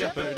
Shepherd.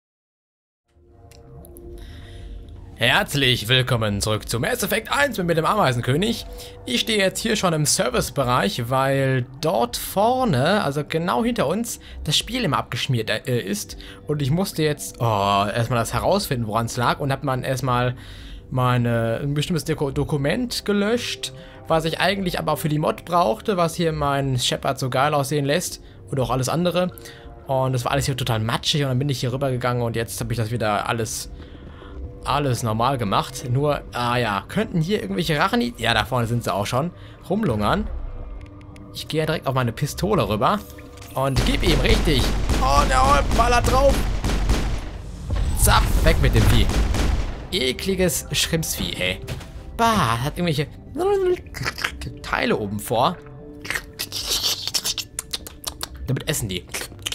Herzlich willkommen zurück zu Mass Effect 1 mit dem Ameisenkönig. Ich stehe jetzt hier schon im Servicebereich, weil dort vorne, also genau hinter uns, das Spiel immer abgeschmiert ist. Und ich musste jetzt erstmal das herausfinden, woran es lag. Und habe man erstmal ein bestimmtes Dokument gelöscht, was ich eigentlich aber für die Mod brauchte, was hier mein Shepard so geil aussehen lässt. Und auch alles andere. Und das war alles hier total matschig und dann bin ich hier rüber gegangen und jetzt habe ich das wieder alles normal gemacht. Nur, ja, könnten hier irgendwelche Rachen... Ja, da vorne sind sie auch schon. Rumlungern. Ich gehe direkt auf meine Pistole rüber. Und gib ihm richtig. Oh, der ballert drauf. Zapp, weg mit dem Vieh. Ekliges Schrimpsvieh, ey. Bah, hat irgendwelche Teile oben vor. Damit essen die.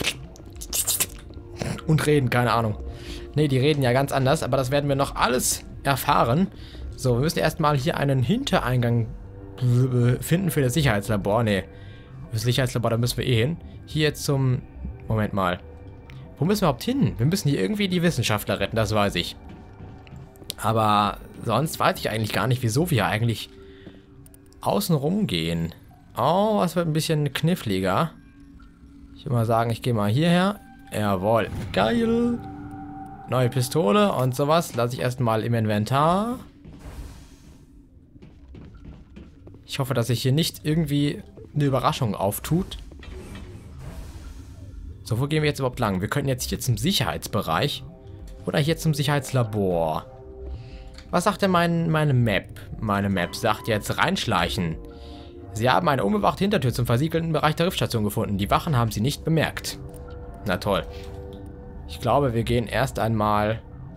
Und reden, keine Ahnung. Ne, die reden ja ganz anders, aber das werden wir noch alles erfahren. So, wir müssen erstmal hier einen Hintereingang finden für das Sicherheitslabor. Ne, das Sicherheitslabor, da müssen wir eh hin. Hier zum... Moment mal. Wo müssen wir überhaupt hin? Wir müssen hier irgendwie die Wissenschaftler retten, das weiß ich. Aber sonst weiß ich eigentlich gar nicht, wieso wir eigentlich außen rum gehen. Oh, das wird ein bisschen kniffliger. Ich würde mal sagen, ich gehe mal hierher. Jawohl. Geil. Neue Pistole und sowas lasse ich erstmal im Inventar. Ich hoffe, dass sich hier nicht irgendwie eine Überraschung auftut. So, wo gehen wir jetzt überhaupt lang? Wir könnten jetzt hier zum Sicherheitsbereich oder hier zum Sicherheitslabor. Was sagt denn meine Map? Meine Map sagt jetzt reinschleichen. Sie haben eine unbewachte Hintertür zum versiegelten Bereich der Riftstation gefunden. Die Wachen haben sie nicht bemerkt. Na toll. Ich glaube, wir gehen erst einmal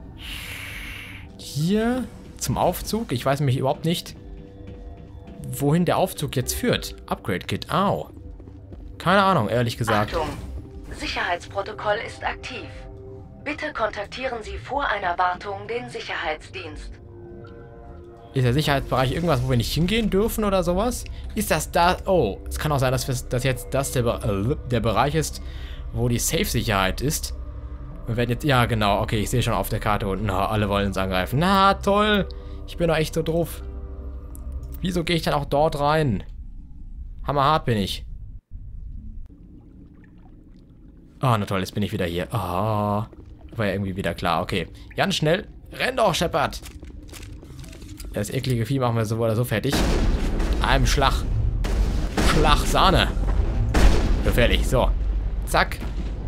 hier zum Aufzug. Ich weiß nämlich überhaupt nicht, wohin der Aufzug jetzt führt. Upgrade-Kit. Au. Keine Ahnung, ehrlich gesagt. Achtung! Sicherheitsprotokoll ist aktiv. Bitte kontaktieren Sie vor einer Wartung den Sicherheitsdienst. Ist der Sicherheitsbereich irgendwas, wo wir nicht hingehen dürfen oder sowas? Ist das da... Oh, es kann auch sein, dass jetzt das der Bereich ist, wo die Safe-Sicherheit ist. Wir werden jetzt... Ja, genau. Okay, ich sehe schon auf der Karte unten. Na, alle wollen uns angreifen. Na, toll. Ich bin doch echt so drauf. Wieso gehe ich dann auch dort rein? Hammerhart bin ich. Oh, na toll. Jetzt bin ich wieder hier. Oh, war ja irgendwie wieder klar. Okay. Ganz schnell. Renn doch, Shepard. Das eklige Vieh machen wir so oder so fertig. Einem Schlag. Schlag Sahne. Gefährlich. So. Zack.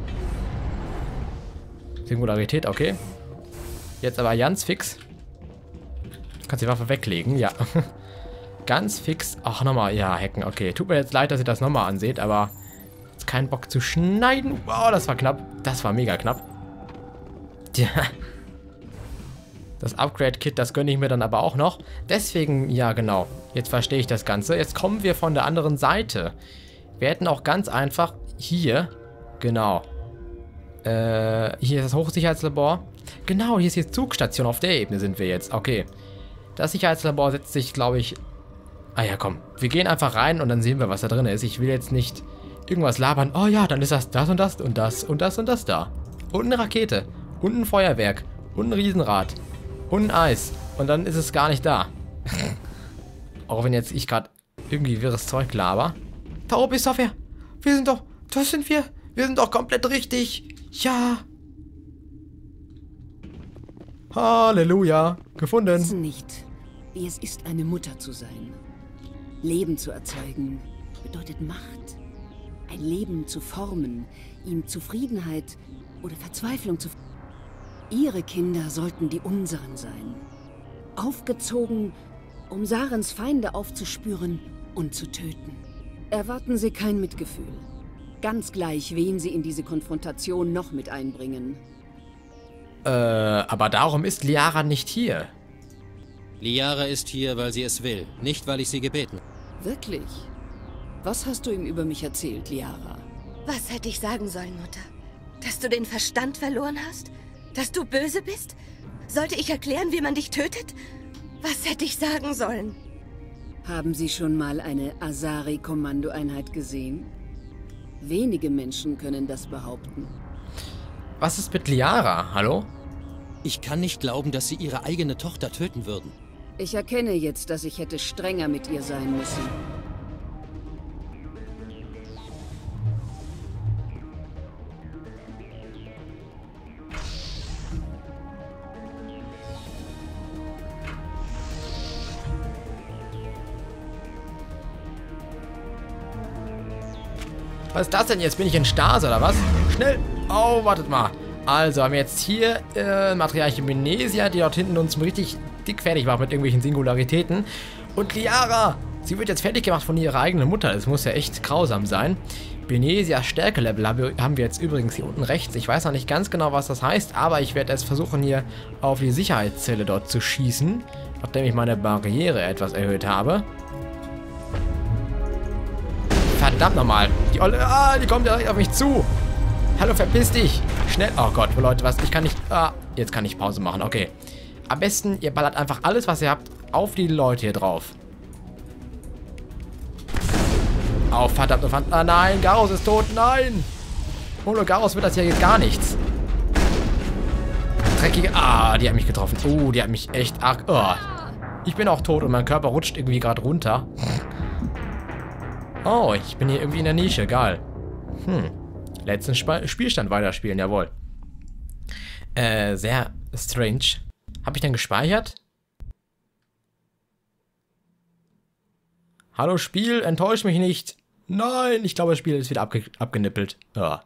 Singularität, okay. Jetzt aber ganz fix. Du kannst die Waffe weglegen, ja. Ganz fix. Ach, nochmal. Ja, hacken, okay. Tut mir jetzt leid, dass ihr das nochmal anseht, aber jetzt keinen Bock zu schneiden. Wow, das war knapp. Das war mega knapp. Tja. Das Upgrade-Kit, das gönne ich mir dann aber auch noch. Deswegen, ja genau, jetzt verstehe ich das Ganze. Jetzt kommen wir von der anderen Seite. Wir hätten auch ganz einfach hier, genau, hier ist das Hochsicherheitslabor. Genau, hier ist die Zugstation, auf der Ebene sind wir jetzt. Okay, das Sicherheitslabor setzt sich, glaube ich... Ah ja, komm, wir gehen einfach rein und dann sehen wir, was da drin ist. Ich will jetzt nicht irgendwas labern. Oh ja, dann ist das und das und das und das und das da. Und eine Rakete und ein Feuerwerk und ein Riesenrad. Und ein Eis. Und dann ist es gar nicht da. Auch wenn jetzt ich gerade irgendwie wirres Zeug laber. Da oben ist doch wer. Wir sind doch... Das sind wir. Wir sind doch komplett richtig. Ja. Halleluja. Gefunden. Wissen nicht, wie es ist, eine Mutter zu sein. Leben zu erzeugen bedeutet Macht. Ein Leben zu formen, ihm Zufriedenheit oder Verzweiflung zu... Ihre Kinder sollten die unseren sein. Aufgezogen, um Sarens Feinde aufzuspüren und zu töten. Erwarten Sie kein Mitgefühl. Ganz gleich, wen Sie in diese Konfrontation noch mit einbringen. Aber darum ist Liara nicht hier. Liara ist hier, weil sie es will, nicht weil ich sie gebeten habe. Wirklich? Was hast du ihm über mich erzählt, Liara? Was hätte ich sagen sollen, Mutter? Dass du den Verstand verloren hast? Dass du böse bist? Sollte ich erklären, wie man dich tötet? Was hätte ich sagen sollen? Haben Sie schon mal eine Asari-Kommandoeinheit gesehen? Wenige Menschen können das behaupten. Was ist mit Liara? Hallo? Ich kann nicht glauben, dass sie ihre eigene Tochter töten würden. Ich erkenne jetzt, dass ich hätte strenger mit ihr sein müssen. Was ist das denn jetzt? Bin ich in Stase oder was? Schnell! Oh, wartet mal. Also, haben wir jetzt hier Matriarchin Benezia, die dort hinten uns richtig dick fertig macht mit irgendwelchen Singularitäten. Und Liara! Sie wird jetzt fertig gemacht von ihrer eigenen Mutter. Das muss ja echt grausam sein. Benezia Stärkelevel haben wir jetzt übrigens hier unten rechts. Ich weiß noch nicht ganz genau, was das heißt, aber ich werde jetzt versuchen, hier auf die Sicherheitszelle dort zu schießen, nachdem ich meine Barriere etwas erhöht habe. Verdammt nochmal. Die Olle, die kommt direkt auf mich zu. Hallo, verpiss dich. Schnell. Oh Gott, Leute, was? Ich kann nicht... jetzt kann ich Pause machen. Okay. Am besten, ihr ballert einfach alles, was ihr habt, auf die Leute hier drauf. Oh, verdammt. Ah, nein, Garrus ist tot. Nein. Ohne Garrus wird das hier jetzt gar nichts. Dreckige... die hat mich getroffen. Die hat mich echt arg... Ich bin auch tot und mein Körper rutscht irgendwie gerade runter. Oh, ich bin hier irgendwie in der Nische. Geil. Letzten Spielstand weiterspielen, jawohl. Sehr strange. Habe ich denn gespeichert? Hallo Spiel, enttäusch mich nicht. Nein, ich glaube, das Spiel ist wieder abgenippelt. Ja.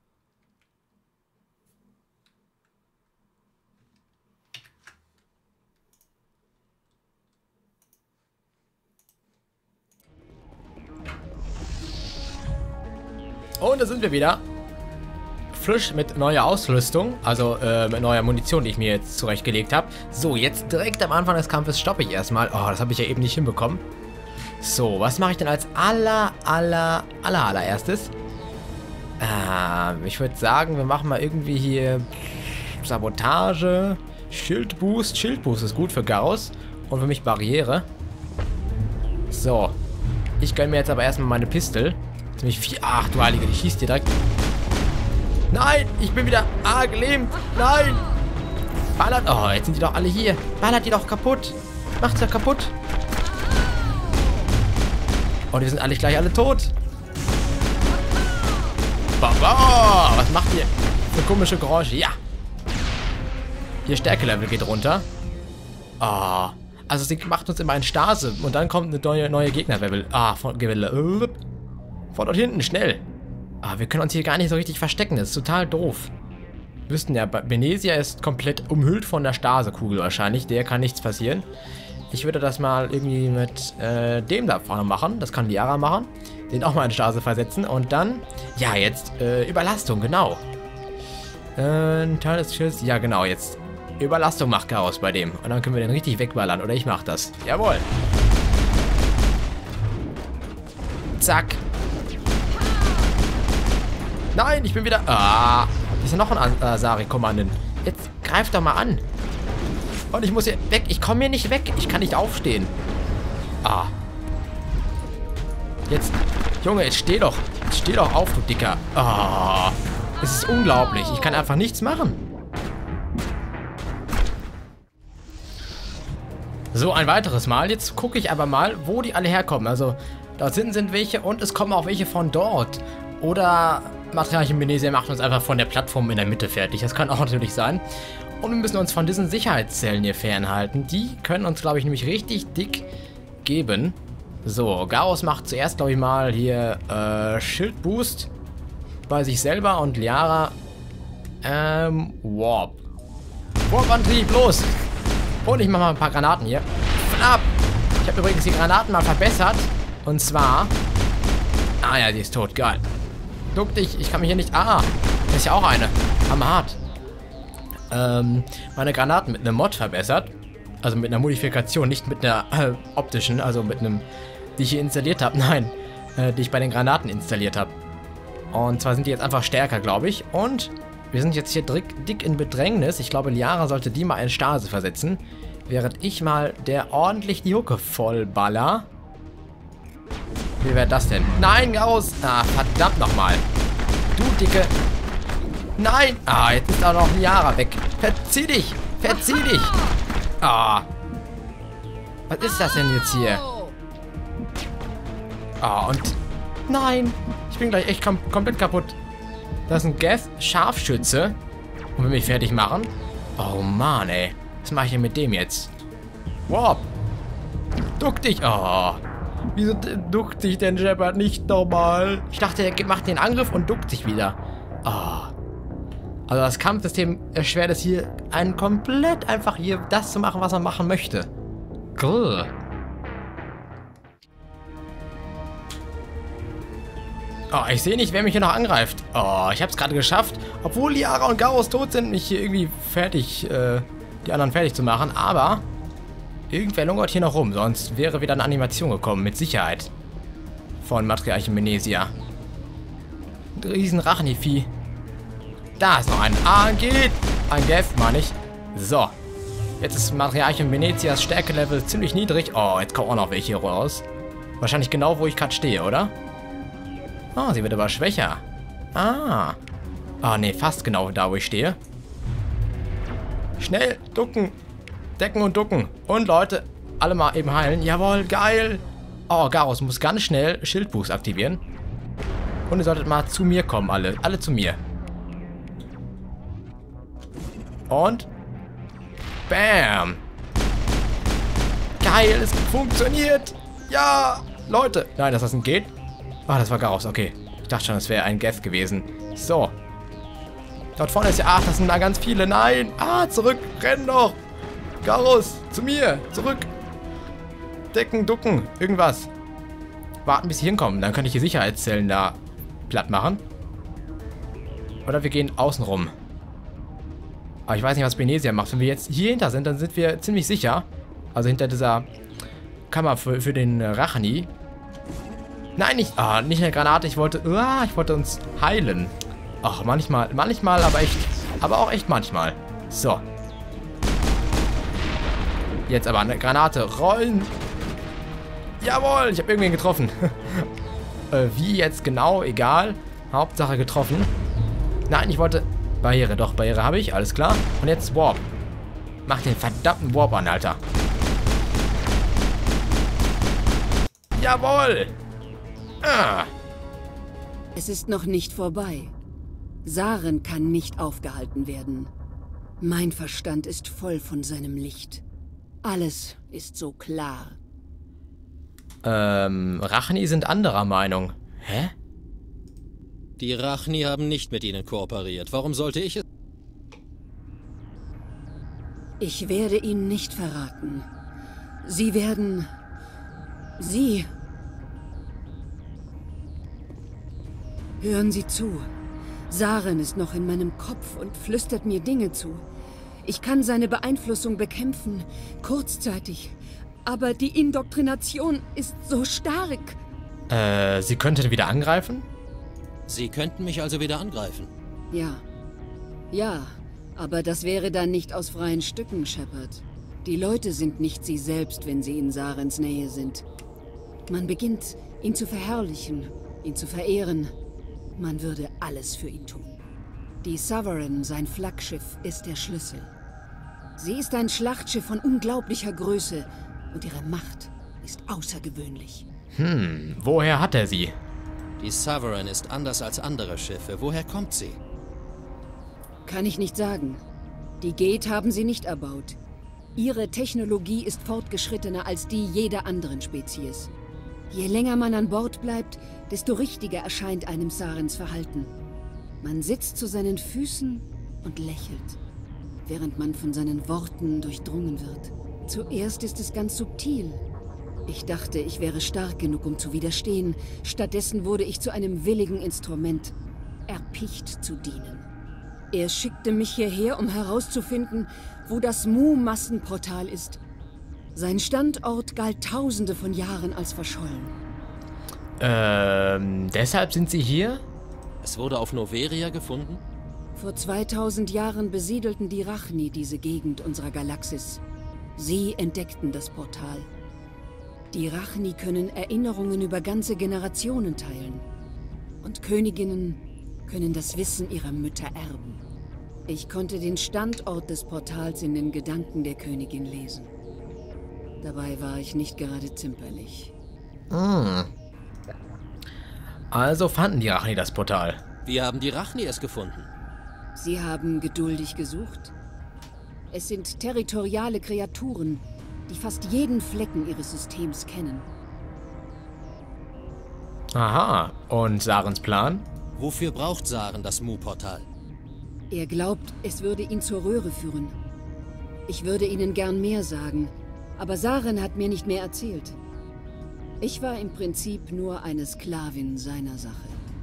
Und da sind wir wieder. Frisch mit neuer Ausrüstung, also mit neuer Munition, die ich mir jetzt zurechtgelegt habe. So, jetzt direkt am Anfang des Kampfes stoppe ich erstmal. Oh, das habe ich ja eben nicht hinbekommen. So, was mache ich denn als allererstes? Ich würde sagen, wir machen mal irgendwie hier Sabotage, Schildboost. Schildboost ist gut für Garrus und für mich Barriere. So, ich gönne mir jetzt aber erstmal meine Pistole. Ziemlich viel. Ach du Heilige, die schießt direkt. Nein, ich bin wieder gelähmt. Nein. Ballert. Oh, jetzt sind die doch alle hier. Ballert die doch kaputt. Macht's doch kaputt. Oh, die sind alle gleich alle tot. Oh, was macht ihr für komische Geräusche? Ja. Ihr Stärkelevel geht runter. Oh. Also sie macht uns immer in Stase. Und dann kommt eine neue Gegnerlevel. Von dort hinten, schnell. Wir können uns hier gar nicht so richtig verstecken. Das ist total doof. Wir wüssten ja, Benezia ist komplett umhüllt von der Stasekugel wahrscheinlich. Der kann nichts passieren. Ich würde das mal irgendwie mit dem da vorne machen. Das kann Liara machen. Den auch mal in Stase versetzen. Und dann, ja, jetzt Überlastung, genau. Teil des Schilds, ja genau, jetzt Überlastung macht Garrus bei dem. Und dann können wir den richtig wegballern. Oder ich mach das. Jawohl. Zack. Nein, ich bin wieder... ist ja noch ein Asari-Kommandant. Jetzt greif doch mal an. Und ich muss hier weg. Ich komme hier nicht weg. Ich kann nicht aufstehen. Jetzt... Junge, jetzt steh doch. Jetzt steh doch auf, du Dicker. Es ist unglaublich. Ich kann einfach nichts machen. So, ein weiteres Mal. Jetzt gucke ich aber mal, wo die alle herkommen. Also, dort sind welche und es kommen auch welche von dort. Oder Matriarchin Benezia macht uns einfach von der Plattform in der Mitte fertig. Das kann auch natürlich sein. Und wir müssen uns von diesen Sicherheitszellen hier fernhalten. Die können uns, glaube ich, nämlich richtig dick geben. So, Garrus macht zuerst, glaube ich, mal hier Schildboost bei sich selber und Liara Warp. Warp-Antrieb, los! Und ich mache mal ein paar Granaten hier. Ab! Ich habe übrigens die Granaten mal verbessert. Und zwar... ja, die ist tot. Geil. Duck dich. Ich kann mich hier nicht... das ist ja auch eine. Hammerhart. Meine Granaten mit einem Mod verbessert. Also mit einer Modifikation. Nicht mit einer optischen. Also mit einem... Die ich hier installiert habe. Nein. Die ich bei den Granaten installiert habe. Und zwar sind die jetzt einfach stärker, glaube ich. Und... Wir sind jetzt hier dick in Bedrängnis. Ich glaube, Liara sollte die mal in Stase versetzen. Während ich mal der ordentlich die Hucke vollballer. Wie wäre das denn? Nein, Garrus! Verdammt nochmal. Du Dicke. Nein! Ah, jetzt ist auch noch Liara weg. Verzieh dich! Verzieh dich! Ah. Was ist das denn jetzt hier? Ah, und... Nein! Ich bin gleich echt komplett kaputt. Das ist ein Geth-Scharfschütze. Und will mich fertig machen? Oh Mann, ey. Was mache ich denn mit dem jetzt? Wow. Duck dich. Oh. Wieso duckt sich denn Shepard nicht nochmal? Ich dachte, er macht den Angriff und duckt sich wieder. Oh. Also das Kampfsystem erschwert es hier, einen komplett einfach hier das zu machen, was man machen möchte. Grrr. Oh, ich sehe nicht, wer mich hier noch angreift. Oh, ich habe es gerade geschafft, obwohl Liara und Garrus tot sind, mich hier irgendwie fertig, die anderen fertig zu machen. Aber irgendwer lungert hier noch rum, sonst wäre wieder eine Animation gekommen, mit Sicherheit. Von Matriarchin Benezia. Ein riesen Rachni-Vieh. Da ist noch ein Geth, meine ich. So. Jetzt ist Matriarchin Benezias Stärkelevel ziemlich niedrig. Oh, jetzt kommen auch noch welche hier raus. Wahrscheinlich genau, wo ich gerade stehe, oder? Oh, sie wird aber schwächer. Ah. Oh, nee, fast genau da, wo ich stehe. Schnell, ducken. Decken und ducken. Und Leute, alle mal eben heilen. Jawohl, geil. Oh, Garrus muss ganz schnell Schildboost aktivieren. Und ihr solltet mal zu mir kommen, alle. Alle zu mir. Und... Bam. Geil, es funktioniert. Ja, Leute. Nein, dass das nicht geht. Ah, das war Garrus, okay. Ich dachte schon, es wäre ein Geth gewesen. So. Dort vorne ist ja... Ach, das sind da ganz viele. Nein. Ah, zurück. Renn doch. Garrus, zu mir. Zurück. Decken, ducken. Irgendwas. Warten, bis sie hinkommen. Dann kann ich die Sicherheitszellen da platt machen. Oder wir gehen außen rum. Aber ich weiß nicht, was Benezia macht. Wenn wir jetzt hier hinter sind, dann sind wir ziemlich sicher. Also hinter dieser Kammer für den Rachni. Nein, nicht eine Granate. Ich wollte uns heilen. Ach, manchmal, aber auch echt manchmal. So. Jetzt aber eine Granate rollen. Jawohl, ich habe irgendwen getroffen. Wie jetzt genau, egal. Hauptsache getroffen. Nein, ich wollte... Barriere, doch, Barriere habe ich, alles klar. Und jetzt Warp. Mach den verdammten Warp an, Alter. Jawohl! Ah. Es ist noch nicht vorbei. Saren kann nicht aufgehalten werden. Mein Verstand ist voll von seinem Licht. Alles ist so klar. Rachni sind anderer Meinung. Hä? Die Rachni haben nicht mit ihnen kooperiert. Warum sollte ich es? Ich werde Ihnen nicht verraten. Sie werden... Sie... Hören Sie zu. Saren ist noch in meinem Kopf und flüstert mir Dinge zu. Ich kann seine Beeinflussung bekämpfen, kurzzeitig. Aber die Indoktrination ist so stark. Sie könnten wieder angreifen? Sie könnten mich also wieder angreifen. Ja. Ja, aber das wäre dann nicht aus freien Stücken, Shepard. Die Leute sind nicht sie selbst, wenn sie in Sarens Nähe sind. Man beginnt, ihn zu verherrlichen, ihn zu verehren. Man würde alles für ihn tun. Die Sovereign, sein Flaggschiff, ist der Schlüssel. Sie ist ein Schlachtschiff von unglaublicher Größe und ihre Macht ist außergewöhnlich. Woher hat er sie? Die Sovereign ist anders als andere Schiffe. Woher kommt sie? Kann ich nicht sagen. Die Geth haben sie nicht erbaut. Ihre Technologie ist fortgeschrittener als die jeder anderen Spezies. Je länger man an Bord bleibt, desto richtiger erscheint einem Sarens Verhalten. Man sitzt zu seinen Füßen und lächelt, während man von seinen Worten durchdrungen wird. Zuerst ist es ganz subtil. Ich dachte, ich wäre stark genug, um zu widerstehen. Stattdessen wurde ich zu einem willigen Instrument, erpicht zu dienen. Er schickte mich hierher, um herauszufinden, wo das Mu-Massenportal ist. Sein Standort galt Tausende von Jahren als verschollen. Deshalb sind Sie hier? Es wurde auf Noveria gefunden? Vor 2000 Jahren besiedelten die Rachni diese Gegend unserer Galaxis. Sie entdeckten das Portal. Die Rachni können Erinnerungen über ganze Generationen teilen. Und Königinnen können das Wissen ihrer Mütter erben. Ich konnte den Standort des Portals in den Gedanken der Königin lesen. Dabei war ich nicht gerade zimperlich. Also fanden die Rachni das Portal. Wie haben die Rachni es gefunden? Sie haben geduldig gesucht. Es sind territoriale Kreaturen, die fast jeden Flecken ihres Systems kennen. Aha, und Sarens Plan? Wofür braucht Saren das Mu-Portal? Er glaubt, es würde ihn zur Röhre führen. Ich würde Ihnen gern mehr sagen, aber Saren hat mir nicht mehr erzählt. Ich war im Prinzip nur eine Sklavin seiner Sache.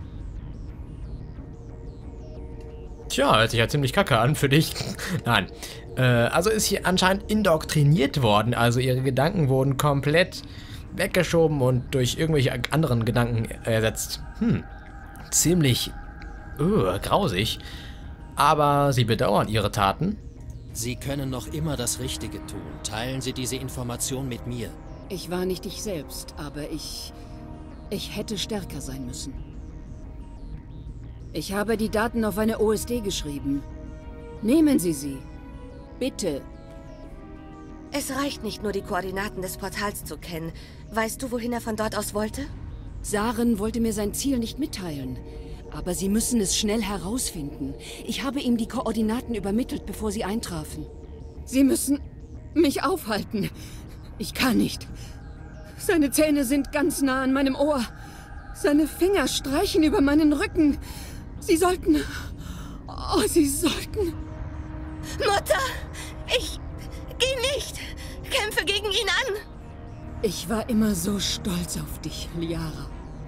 Tja, hört sich ja ziemlich kacke an für dich. Nein. Also ist hier anscheinend indoktriniert worden. Also ihre Gedanken wurden komplett weggeschoben und durch irgendwelche anderen Gedanken ersetzt. Ziemlich grausig. Aber sie bedauern ihre Taten. Sie können noch immer das Richtige tun. Teilen Sie diese Information mit mir. Ich war nicht ich selbst, aber ich hätte stärker sein müssen. Ich habe die Daten auf eine OSD geschrieben. Nehmen Sie sie. Bitte. Es reicht nicht nur, die Koordinaten des Portals zu kennen. Weißt du, wohin er von dort aus wollte? Saren wollte mir sein Ziel nicht mitteilen. Aber Sie müssen es schnell herausfinden. Ich habe ihm die Koordinaten übermittelt, bevor sie eintrafen. Sie müssen mich aufhalten. Ich kann nicht. Seine Zähne sind ganz nah an meinem Ohr. Seine Finger streichen über meinen Rücken. Sie sollten... Oh, Sie sollten... Mutter! Geh nicht! Kämpfe gegen ihn an! Ich war immer so stolz auf dich, Liara.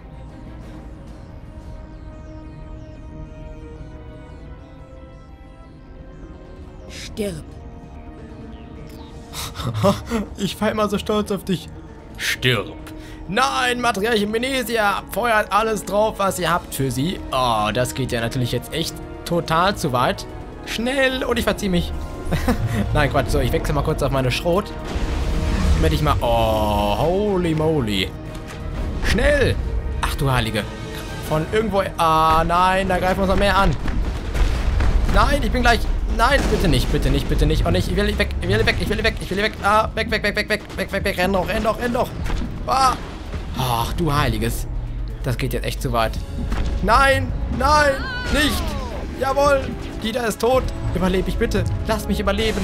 Stirb. Ich war immer so stolz auf dich. Stirb. Nein, Matriarchin Menesia, feuert alles drauf, was ihr habt für sie. Oh, das geht ja natürlich jetzt echt total zu weit. Schnell, und ich verziehe mich. Nein, Quatsch, so, ich wechsle mal kurz auf meine Schrot. Damit ich mal... Oh, holy moly. Schnell. Ach du Heilige. Von irgendwo... Ah, nein, da greifen wir uns noch mehr an. Nein, ich bin gleich... Nein, bitte nicht, bitte nicht, bitte nicht. Oh nicht, ich will weg, ich will weg, ich will weg, ich will weg. Ah, weg, weg, weg, weg, weg, weg, weg, weg, renn doch, renn doch, renn doch. Ah. Ach, du Heiliges. Das geht jetzt echt zu weit. Nein, nein, nicht. Jawohl, Dieter ist tot. Überlebe ich bitte. Lasst mich überleben.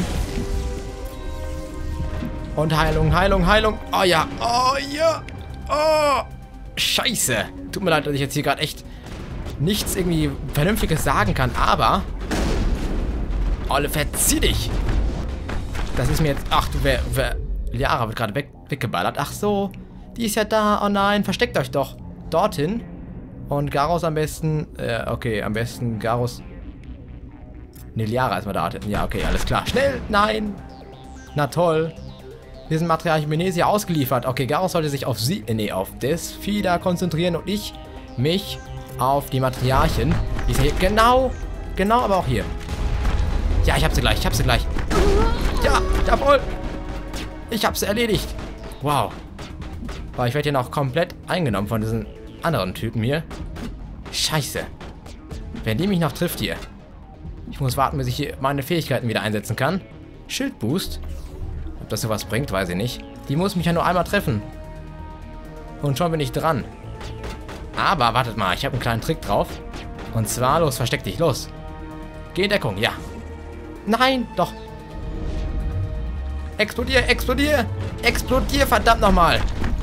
Und Heilung, Heilung, Heilung. Oh ja, oh ja. Oh, scheiße. Tut mir leid, dass ich jetzt hier gerade echt nichts irgendwie Vernünftiges sagen kann, aber... Olle, verzieh dich! Das ist mir jetzt... Ach du, Liara wird gerade weggeballert. Ach so, die ist ja da. Oh nein, versteckt euch doch. Dorthin. Und Garros am besten... okay, am besten Garros... Ne, Liara ist mal da. Ja, okay, alles klar. Schnell! Nein! Na toll. Wir sind Matriarchin Menesia ausgeliefert. Okay, Garros sollte sich auf sie... Nee, auf das Vieh da konzentrieren und ich mich auf die Matriarchin. Die ist ja hier... Genau, aber auch hier. Ja, ich hab sie gleich, ich hab sie gleich. Ja, jawohl. Ich hab sie erledigt. Wow. Aber ich werde hier noch komplett eingenommen von diesen anderen Typen hier. Scheiße. Wenn die mich noch trifft hier. Ich muss warten, bis ich hier meine Fähigkeiten wieder einsetzen kann. Schildboost. Ob das sowas bringt, weiß ich nicht. Die muss mich ja nur einmal treffen. Und schon bin ich dran. Aber, wartet mal, ich habe einen kleinen Trick drauf. Und zwar, los, versteck dich, los. Geh in Deckung, ja. Nein, doch. Explodier, explodier. Explodier, verdammt nochmal.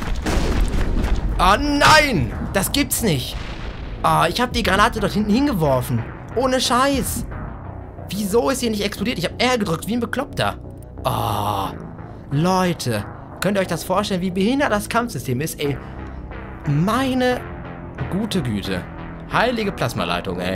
Oh nein, das gibt's nicht. Oh, ich habe die Granate dort hinten hingeworfen. Ohne Scheiß. Wieso ist sie nicht explodiert? Ich habe R gedrückt, wie ein Bekloppter. Oh, Leute. Könnt ihr euch das vorstellen, wie behindert das Kampfsystem ist, ey? Meine gute Güte. Heilige Plasmaleitung, ey.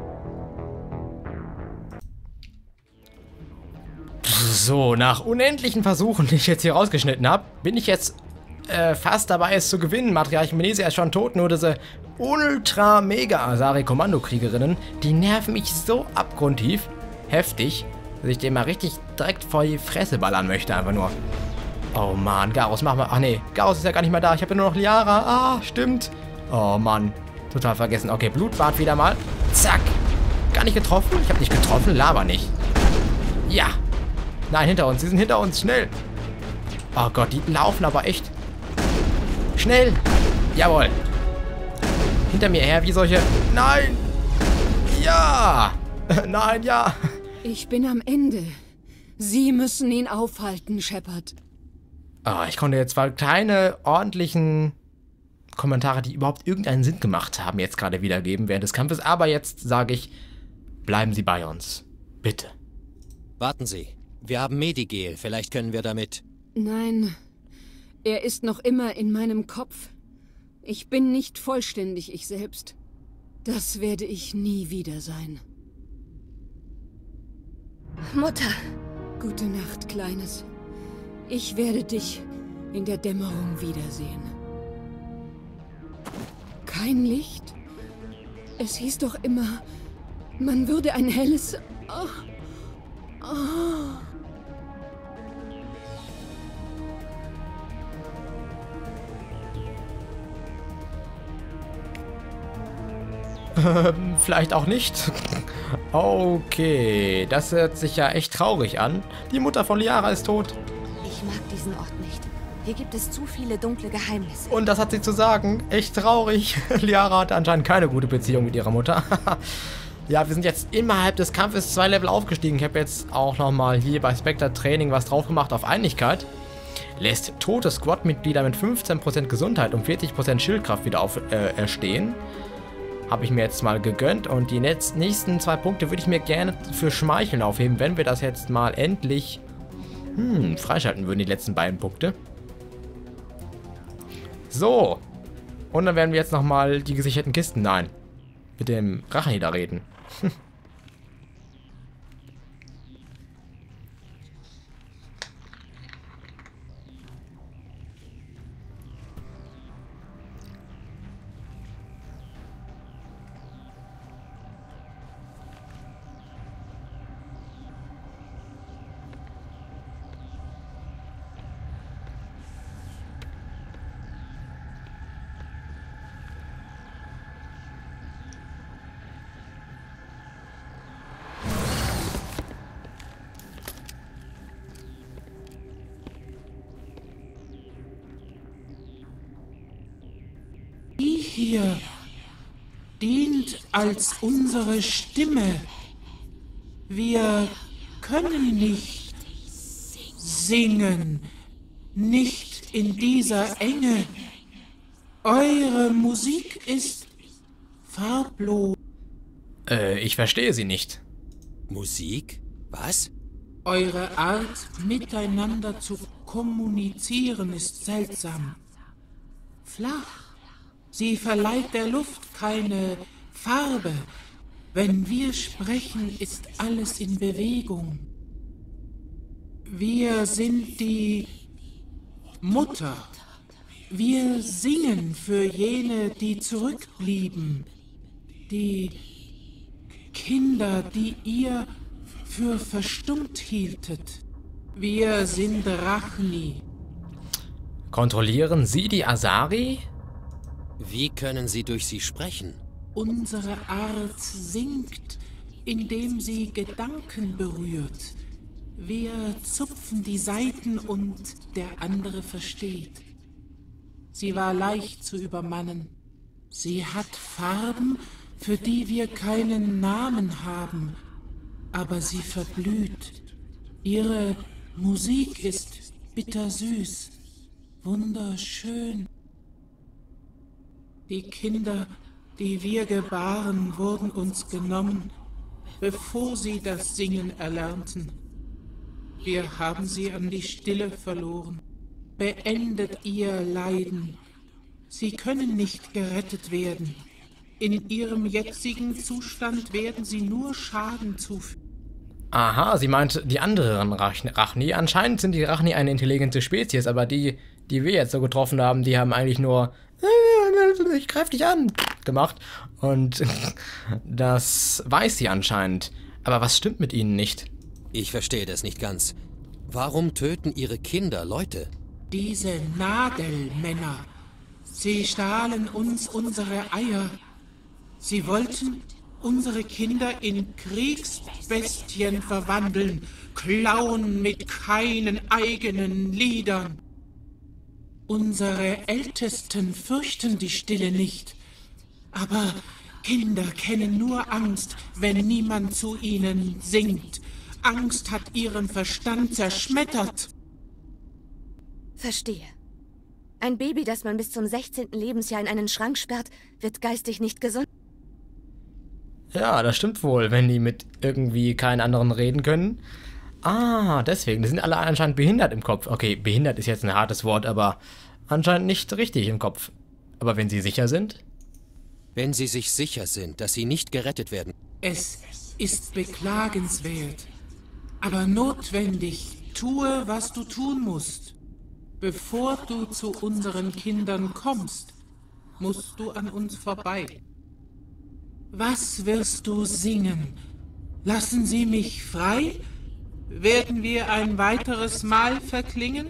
So, nach unendlichen Versuchen, die ich jetzt hier rausgeschnitten habe, bin ich jetzt fast dabei, es zu gewinnen. Matriarchin Menesia ist schon tot, nur diese Ultra-Mega-Asari-Kommandokriegerinnen, die nerven mich so abgrundtief, heftig, dass ich den mal richtig direkt vor die Fresse ballern möchte, einfach nur. Oh Mann, Garros, mach mal. Ach nee, Garros ist ja gar nicht mehr da. Ich habe ja nur noch Liara. Ah, stimmt. Oh Mann, total vergessen. Okay, Blutbad wieder mal. Zack. Gar nicht getroffen? Ich habe nicht getroffen. Laber nicht. Ja. Nein, hinter uns. Sie sind hinter uns. Schnell. Oh Gott, die laufen aber echt. Schnell. Jawohl. Hinter mir her, wie solche... Nein. Ja. Nein, ja. Ich bin am Ende. Sie müssen ihn aufhalten, Shepard. Oh, ich konnte jetzt zwar keine ordentlichen Kommentare, die überhaupt irgendeinen Sinn gemacht haben, jetzt gerade wiedergeben während des Kampfes. Aber jetzt sage ich, bleiben Sie bei uns. Bitte. Warten Sie. Wir haben Medigel. Vielleicht können wir damit... Nein, er ist noch immer in meinem Kopf. Ich bin nicht vollständig ich selbst. Das werde ich nie wieder sein. Mutter. Gute Nacht, Kleines. Ich werde dich in der Dämmerung wiedersehen. Kein Licht? Es hieß doch immer, man würde ein helles... Oh. Oh. Vielleicht auch nicht. Okay, das hört sich ja echt traurig an. Die Mutter von Liara ist tot. Ich mag diesen Ort nicht. Hier gibt es zu viele dunkle Geheimnisse. Und das hat sie zu sagen. Echt traurig. Liara hatte anscheinend keine gute Beziehung mit ihrer Mutter. Ja, wir sind jetzt innerhalb des Kampfes 2 Level aufgestiegen. Ich habe jetzt auch nochmal hier bei Spectre Training was drauf gemacht auf Einigkeit. Lässt tote Squad-Mitglieder mit 15% Gesundheit und 40% Schildkraft wieder erstehen. Habe ich mir jetzt mal gegönnt. Und die nächsten 2 Punkte würde ich mir gerne für Schmeicheln aufheben, wenn wir das jetzt mal endlich freischalten würden, die letzten beiden Punkte. So. Und dann werden wir jetzt nochmal die gesicherten Kisten, nein, mit dem Rachni da reden. Die hier dient als unsere Stimme. Wir können nicht singen, nicht in dieser Enge. Eure Musik ist farblos. Ich verstehe sie nicht. Musik? Was? Eure Art, miteinander zu kommunizieren, ist seltsam. Flach. Sie verleiht der Luft keine Farbe. Wenn wir sprechen, ist alles in Bewegung. Wir sind die Mutter. Wir singen für jene, die zurückblieben. Die Kinder, die ihr für verstummt hieltet. Wir sind Rachni. Kontrollieren Sie die Asari? Wie können Sie durch sie sprechen? Unsere Art singt, indem sie Gedanken berührt. Wir zupfen die Saiten und der andere versteht. Sie war leicht zu übermannen. Sie hat Farben, für die wir keinen Namen haben, aber sie verblüht. Ihre Musik ist bittersüß, wunderschön. Die Kinder, die wir gebaren, wurden uns genommen, bevor sie das Singen erlernten. Wir haben sie an die Stille verloren. Beendet ihr Leiden. Sie können nicht gerettet werden. In ihrem jetzigen Zustand werden sie nur Schaden zufügen. Aha, sie meint die anderen Rachni. Anscheinend sind die Rachni eine intelligente Spezies, aber die wir jetzt so getroffen haben, die haben eigentlich nur ich greif dich an gemacht. Und das weiß sie anscheinend. Aber was stimmt mit ihnen nicht? Ich verstehe das nicht ganz. Warum töten ihre Kinder Leute? Diese Nagelmänner, sie stahlen uns unsere Eier. Sie wollten, unsere Kinder in Kriegsbestien verwandeln, klauen mit keinen eigenen Lidern. Unsere Ältesten fürchten die Stille nicht, aber Kinder kennen nur Angst, wenn niemand zu ihnen singt. Angst hat ihren Verstand zerschmettert. Verstehe. Ein Baby, das man bis zum 16. Lebensjahr in einen Schrank sperrt, wird geistig nicht gesund. Ja, das stimmt wohl, wenn die mit irgendwie keinen anderen reden können. Ah, deswegen. Die sind alle anscheinend behindert im Kopf. Okay, behindert ist jetzt ein hartes Wort, aber anscheinend nicht richtig im Kopf. Aber wenn sie sicher sind? Wenn Sie sich sicher sind, dass Sie nicht gerettet werden. Es ist beklagenswert, aber notwendig. Tue, was du tun musst. Bevor du zu unseren Kindern kommst, musst du an uns vorbei. Was wirst du singen? Lassen Sie mich frei? Werden wir ein weiteres Mal verklingen?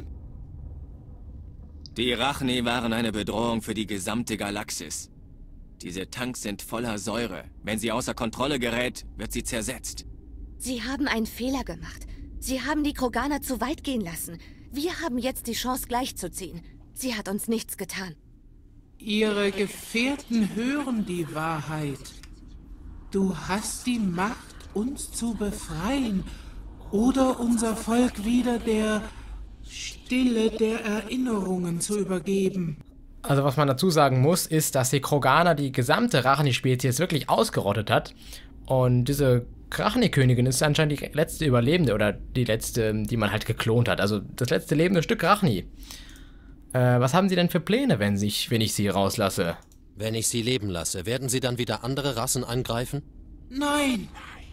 Die Rachni waren eine Bedrohung für die gesamte Galaxis. Diese Tanks sind voller Säure. Wenn sie außer Kontrolle gerät, wird sie zersetzt. Sie haben einen Fehler gemacht. Sie haben die Kroganer zu weit gehen lassen. Wir haben jetzt die Chance, gleichzuziehen. Sie hat uns nichts getan. Ihre Gefährten hören die Wahrheit. Du hast die Macht, uns zu befreien oder unser Volk wieder der Stille der Erinnerungen zu übergeben. Also was man dazu sagen muss, ist, dass die Kroganer die gesamte Rachni-Spezies wirklich ausgerottet hat. Und diese Rachni-Königin ist anscheinend die letzte Überlebende oder die letzte, die man halt geklont hat. Also das letzte lebende Stück Rachni. Was haben Sie denn für Pläne, wenn ich Sie rauslasse? Wenn ich Sie leben lasse, werden Sie dann wieder andere Rassen angreifen? Nein.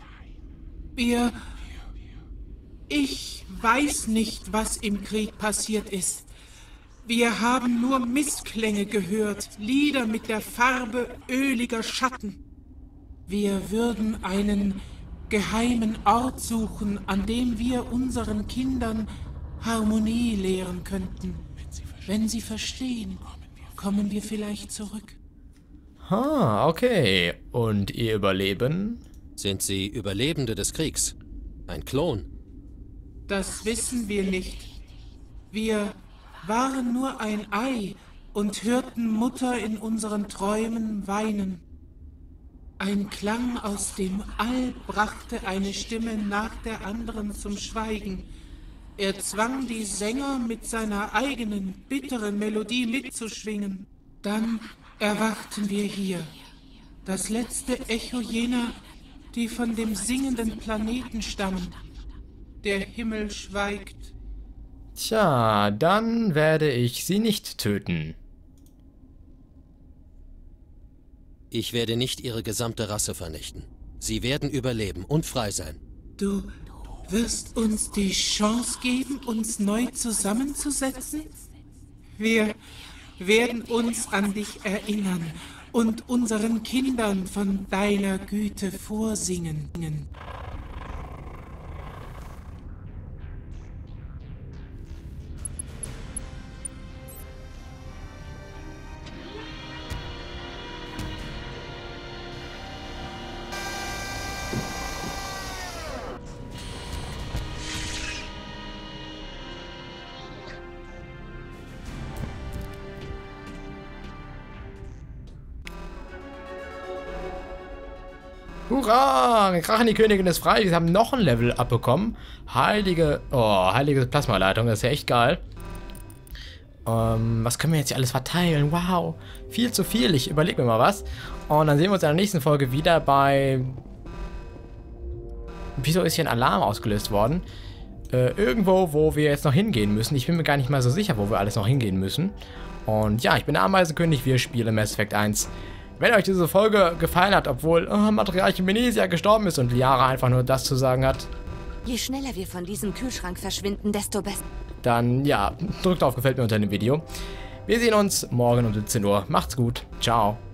Ich weiß nicht, was im Krieg passiert ist. Wir haben nur Missklänge gehört, Lieder mit der Farbe öliger Schatten. Wir würden einen geheimen Ort suchen, an dem wir unseren Kindern Harmonie lehren könnten. Wenn sie verstehen, kommen wir vielleicht zurück. Ah, okay. Und Ihr Überleben? Sind Sie Überlebende des Kriegs? Ein Klon? Das wissen wir nicht. Wir waren nur ein Ei und hörten Mutter in unseren Träumen weinen. Ein Klang aus dem All brachte eine Stimme nach der anderen zum Schweigen. Er zwang die Sänger, mit seiner eigenen, bitteren Melodie mitzuschwingen. Dann erwachten wir hier. Das letzte Echo jener, die von dem singenden Planeten stammen. Der Himmel schweigt. Tja, dann werde ich Sie nicht töten. Ich werde nicht Ihre gesamte Rasse vernichten. Sie werden überleben und frei sein. Du wirst uns die Chance geben, uns neu zusammenzusetzen? Wir werden uns an dich erinnern und unseren Kindern von deiner Güte vorsingen. Hurra! Rachni-Königin ist frei. Wir haben noch ein Level abbekommen. Heilige Plasmaleitung. Das ist ja echt geil. Was können wir jetzt hier alles verteilen? Wow. Viel zu viel. Ich überlege mir mal was. Und dann sehen wir uns in der nächsten Folge wieder bei... Wieso ist hier ein Alarm ausgelöst worden? Irgendwo, wo wir jetzt noch hingehen müssen. Ich bin mir gar nicht mal so sicher, wo wir alles noch hingehen müssen. Und ja, ich bin der Ameisenkönig. Wir spielen Mass Effect 1. Wenn euch diese Folge gefallen hat, obwohl Matriarchin Benezia gestorben ist und Liara einfach nur das zu sagen hat, je schneller wir von diesem Kühlschrank verschwinden, desto besser. Dann ja, drückt auf Gefällt mir unter dem Video. Wir sehen uns morgen um 17 Uhr. Macht's gut. Ciao.